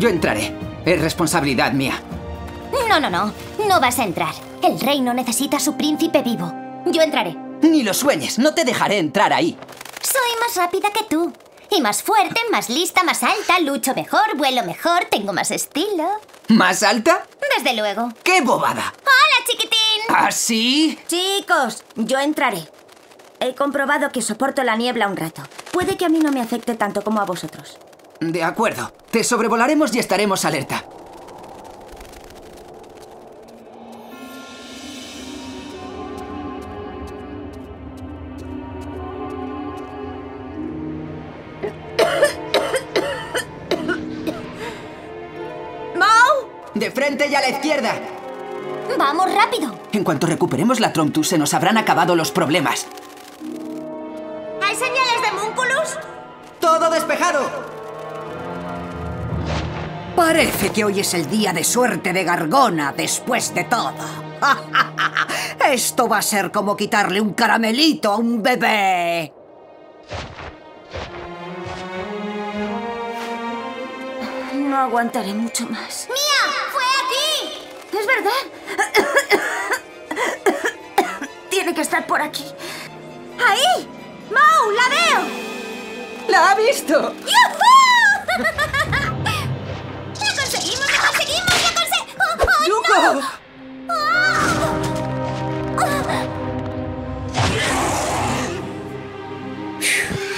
Yo entraré. Es responsabilidad mía. No, no, no. No vas a entrar. El reino necesita a su príncipe vivo. Yo entraré. Ni lo sueñes. No te dejaré entrar ahí. Soy más rápida que tú. Y más fuerte, más lista, más alta, lucho mejor, vuelo mejor, tengo más estilo. ¿Más alta? Desde luego. ¡Qué bobada! ¡Hola, chiquitín! ¿Ah, sí? Chicos, yo entraré. He comprobado que soporto la niebla un rato. Puede que a mí no me afecte tanto como a vosotros. De acuerdo. Te sobrevolaremos y estaremos alerta. ¡De frente y a la izquierda! ¡Vamos rápido! En cuanto recuperemos la Tromptus, se nos habrán acabado los problemas. ¿Hay señales de Múnculus? ¡Todo despejado! Parece que hoy es el día de suerte de Gargona, después de todo. Esto va a ser como quitarle un caramelito a un bebé. No aguantaré mucho más. ¡Mía! ¡Fue aquí! ¡Es verdad! Tiene que estar por aquí. ¡Ahí! ¡Mau! ¡La veo! ¡La ha visto! ¡Yujú! ¡Lo conseguimos! ¡Lo conseguimos! ¡Lo conseguimos! ¡Oh, ¡Yuko! no! ¡Oh!